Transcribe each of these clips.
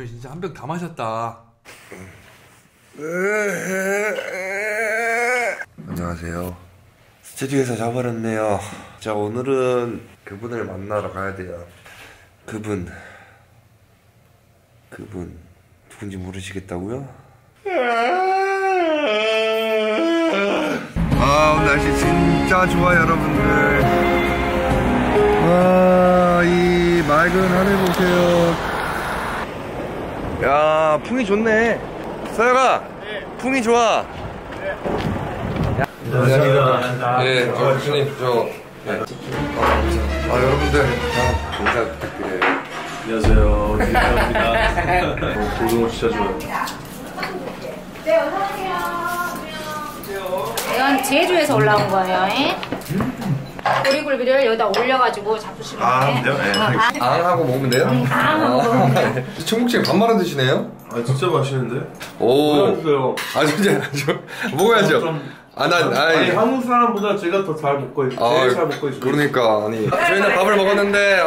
진짜 한 병 다 마셨다. 안녕하세요. 스튜디오에서 자버렸네요. 자, 오늘은 그분을 만나러 가야 돼요. 그분 누군지 모르시겠다고요? 오늘 날씨 진짜 좋아요, 여러분들. 이 맑은 하늘 보세요. 야, 풍이 좋네. 서영아, 네. 풍이 좋아. 네. 안녕하십니까. 네, 교수님, 네. 여러분들, 인사 부탁드려요. 안녕하세요. 김태호입니다. 고등어 진짜 좋아요. 네, 어서오세요. 이건 제주에서 올라온 거예요. 오리굴비를 여기다 올려가지고 잡수시면 돼요. 네. 앙하고 먹으면 돼요? 앙하고 먹으면 돼요. 청국장 밥 말아 드시네요? 아, 진짜 맛있는데? 오. 먹어야죠. 진짜 먹어야죠. 아니, 한국 사람보다 제가 더 잘 먹고 있어요. 제일 잘 먹고 있어요. 그러니까, 아니. 저희는 밥을 먹었는데,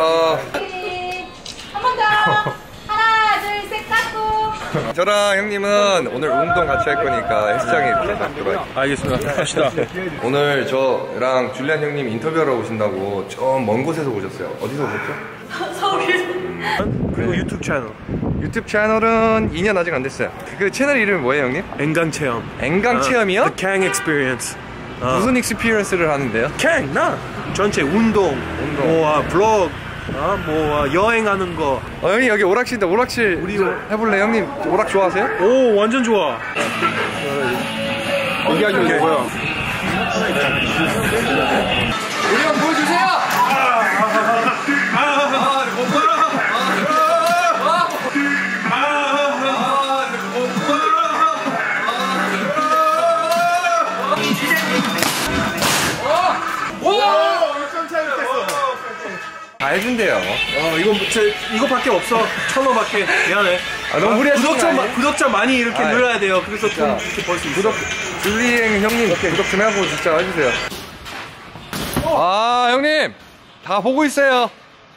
한 번 더. 하나, 둘, 셋, 깎고. 저랑 형님은 오늘 운동 같이 할 거니까 헬스장에 이렇게 놔두고. 알겠습니다. 갑시다. 오늘 저랑 줄리안 형님 인터뷰하러 오신다고 좀 먼 곳에서 오셨어요. 어디서 오셨죠? 서울에서. 그리고 유튜브 채널. 유튜브 채널은 2년 아직 안 됐어요. 그 채널 이름이 뭐예요, 형님? 앵강 체험. 앵강 체험이요? The Kang Experience. 무슨 익스피리언스를 하는데요? Kang, 나 전체 운동. 뭐 블로그, 뭐 여행하는 거. 형님 여기 오락실인데 오락실 우리 해볼래? 형님 오락 좋아하세요? 오, 완전 좋아. 여기 하기 뭐야? 우리 형 보여주세요! 다 해준대요. 이거밖에 없어. 1,000원밖에. 미안해. 너무 무리하시는 구독자 많이 이렇게 눌러야 돼요. 그래서 좀 이렇게 벌 수 있어. 줄리앵 형님 구독 좀 하고 진짜 해주세요. 형님 다 보고 있어요.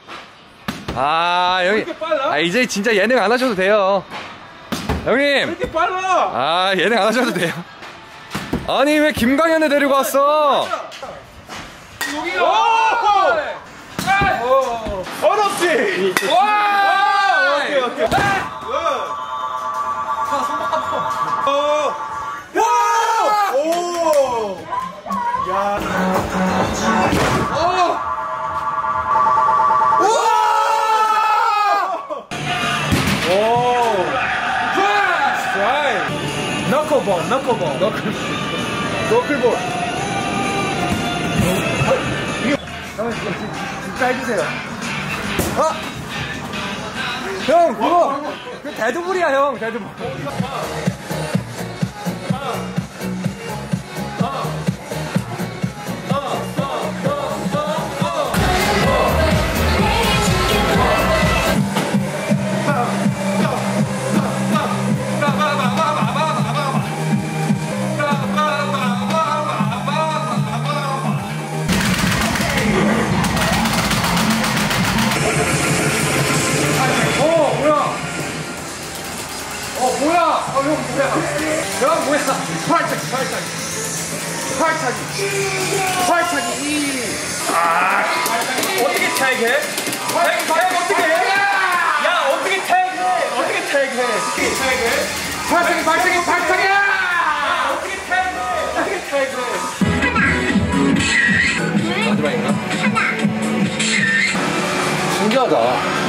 형님. 이렇게 빨라? 이제 진짜 예능 안 하셔도 돼요. 형님. 이렇게 빨라? 예능 안 하셔도 돼요. 아니 왜 김강현을 데리고 왔어? 어렵지? 와! 오케이. 오! 야. 너클볼. 진짜 해주세요. 형 그거 그 데드불이야 형. 데드불. 형 뭐야? 팔차기. 어떻게 태그해? 태그 어떻게 해? 야, 어떻게 태그해? 어떻게 태그해? 팔차기. 어떻게 태그해? 마지막인가? 신기하다.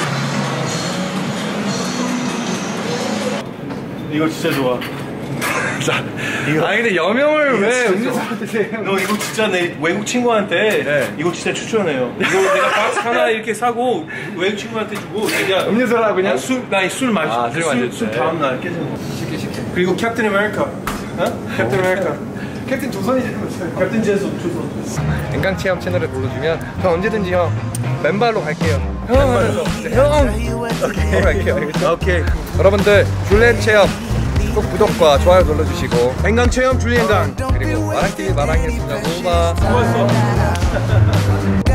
이거 진짜 좋아. 근데 여명을 왜 음료수로 드세요? 너 이거 진짜 내 외국 친구한테 이거 진짜 추천해요. 이거 내가 박스 하나 이렇게 사고 외국 친구한테 주고 내가 음료수라고 그냥? 술 마셔. 술 다음 날 깨지는 거. 쉽게. 그리고 캡틴 아메리카. 캡틴 아메리카. 캡틴 조선이잖아요. 캡틴 조선. 앵강 체험 채널에 불러주면 저 언제든지 형 맨발로 갈게요. 형 갈게요. 알겠죠? 오케이. 여러분들 줄리엔 체험 꼭 구독과 좋아요 눌러주시고 앵강 체험 줄리엔 강. 그리고 마랑TV 마랑이었습니다. 고마. 수고했어.